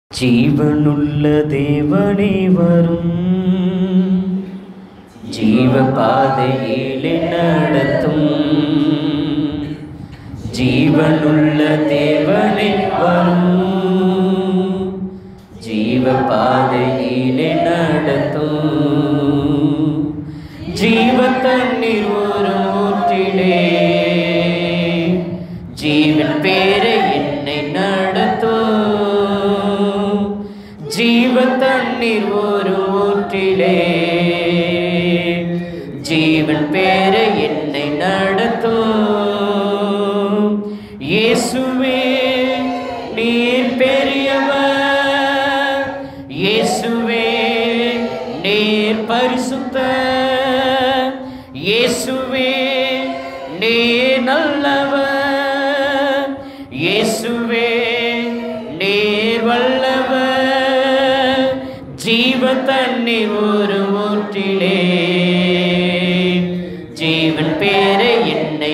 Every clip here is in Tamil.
ஜீவனுள்ள தேவனே வரும், ஜீவ பாதையிலே நடத்தும். ஜீவனுள்ள தேவனே வரும், ஜீவ பாதையிலே நடத்தும். ஜீவ தண்ணீர் ஒரு ஊற்றிலே, ஜீவன் பேரை என்னை நடத்தும். ஜீவ தண்ணீர் ஒரு ஊற்றிலே, ஜீவன் பேரை என்னை நடத்தும். இயேசுவே நீர் பெரியவர், இயேசுவே நீர் பரிசுத்தர், இயேசுவே நீர் நல்லவர், இயேசுவே நீர் வல்லவர். ஜீவ தண்ணீர் ஒரு ஊற்றிலே, ஜீவன் பேரை என்னை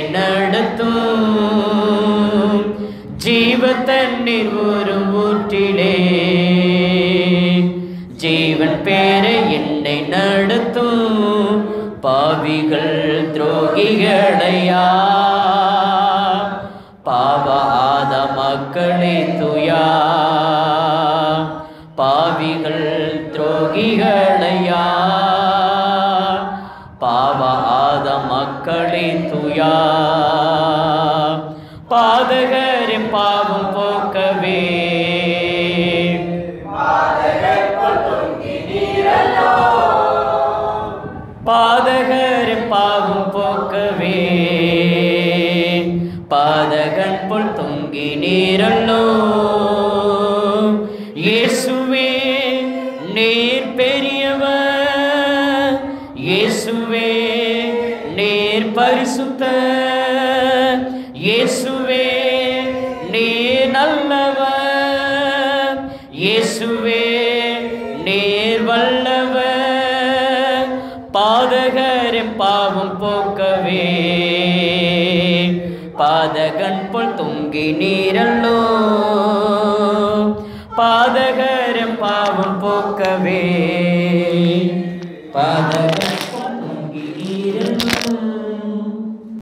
நடத்தும். ஜீவ தண்ணீர் ஒரு ஊற்றிலே, ஜீவன் பேரை என்னை நடத்தும். பாவிகள் துரோகிகளையா, பாவாத மக்களே துயா. பாவிகள் துரோகிகளையா, பாவாத மக்களே துயா. பாதகரின் பாவம் போக்கவே, பாதகரின் பாவம் போக்கவே, பாதகன் போல் தொங்கி நீரல்லோ. இயேசுவே நீர் பெரியவர், இயேசுவே நீர் பரிசுத்தர், இயேசுவே நீர் நல்லவர், இயேசுவே நீர் வல்லவர். பாதகரின் பாவம் போக்கவே, பாதகன் போல் தொங்கி நீரல்லோ.